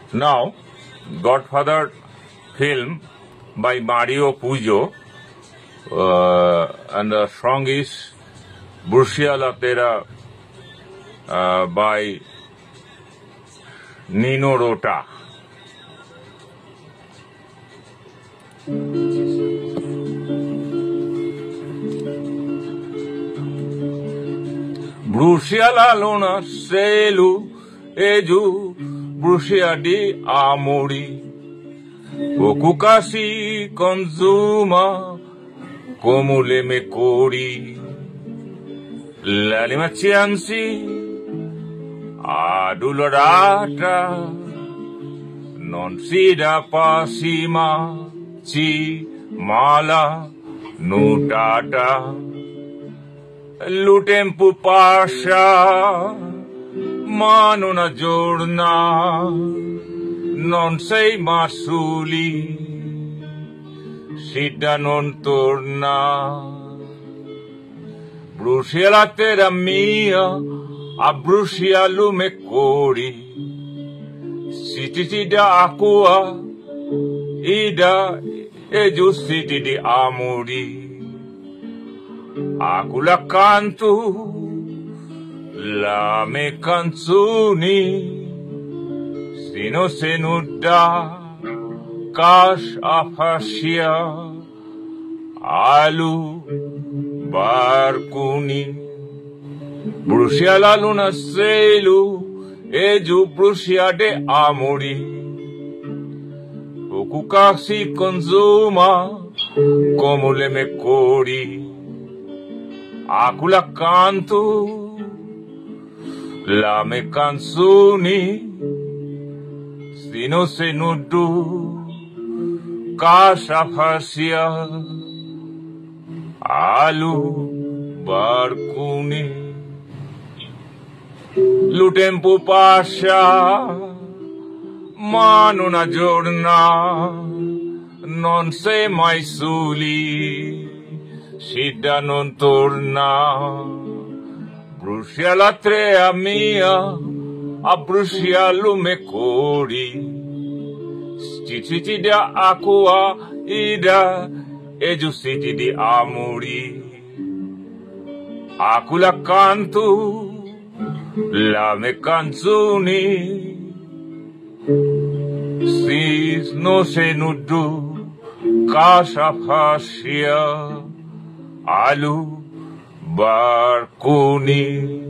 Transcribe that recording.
Now, Godfather film by Mario Puzo, and the song is Brucia La Terra by Nino Rota. Brucia la luna selu eju Brucia di amori Okukasi consuma come le mecori la limazianzi adulorata non si da passima ci mala nutata Lutempo pascia ma non aggiorna non sei masuli Sida non torna Brucia la terra mia a brucia lume cori Siti da acqua ida e giustiti di amori Acula canto la me canzoni Sino se nuda cash afascia alu barcuni Brucia la luna selu e giù brucia de amori Okuka si consuma come le mecori Acula canto la me canzoni Sino se nudu casa fasia alu barcuni Lutempo pascia ma non aggiorna non sei mai soli Sida non torna Brucia la trea mia a brucia lume cori Stiti di acqua ida e giustiti di amori Acula canto la me canzoni Si no se nudu casa fascia alu barconi